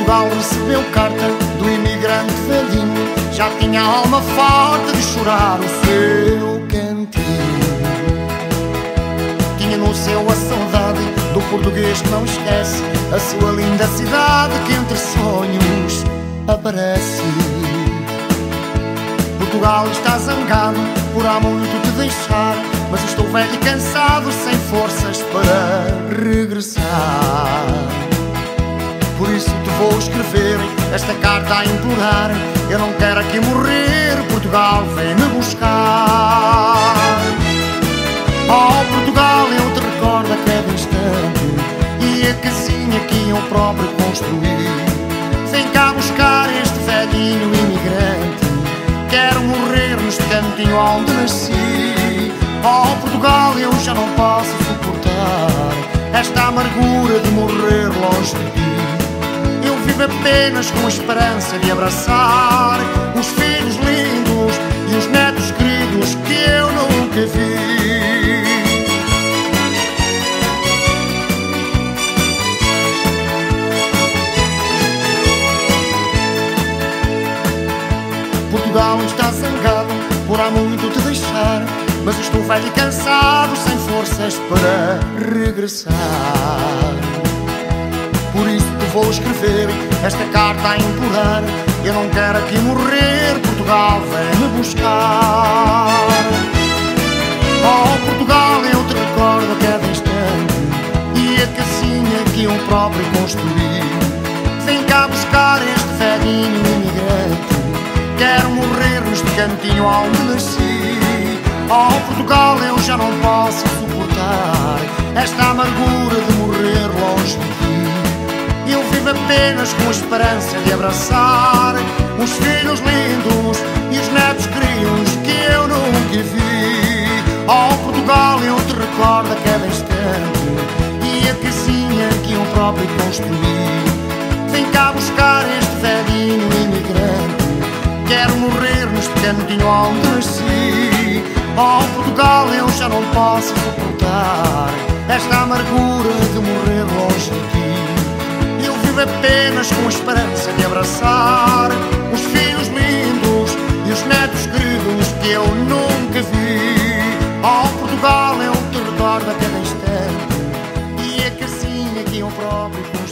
Portugal recebeu carta do imigrante velhinho, já tinha a alma farta de chorar o seu cantinho. Tinha no céu a saudade do português que não esquece a sua linda cidade que entre sonhos aparece. Portugal está zangado por há muito te deixar, mas estou velho e cansado, sem forças para regressar. Por isso te vou escrever esta carta a implorar. Eu não quero aqui morrer, Portugal vem me buscar. Oh Portugal, eu te recordo a cada instante, e a casinha que eu próprio construí. Vem cá buscar este velhinho imigrante, quero morrer neste cantinho onde nasci. Oh Portugal, eu já não posso suportar esta amargura de morrer longe de ti. Eu vivo apenas com a esperança de abraçar os filhos lindos e os netos queridos que eu nunca vi. Portugal está zangado por há muito te deixar, mas estou velho e cansado, sem forças para regressar. Por isso te vou escrever esta carta a implorar. Eu não quero aqui morrer, Portugal vem me buscar. Oh Portugal, eu te recordo a cada instante, e a casinha que eu próprio construí. Vem cá buscar este velhinho imigrante, quero morrer neste cantinho onde nasci. Oh Portugal, eu já não posso suportar esta amargura de morrer longe de ti. Eu vivo apenas com a esperança de abraçar os filhos lindos e os netos queridos que eu nunca vi. Oh Portugal, eu te recordo a cada instante, e a casinha que eu próprio construí. Vem cá buscar este velhinho imigrante, quero morrer neste cantinho onde nasci. Oh Portugal, eu já não posso suportar esta amargura de morrer longe de ti. Eu vivo apenas com a esperança de abraçar os filhos lindos e os netos queridos que eu nunca vi. Oh Portugal, eu te recordo a cada instante, e a casinha que eu próprio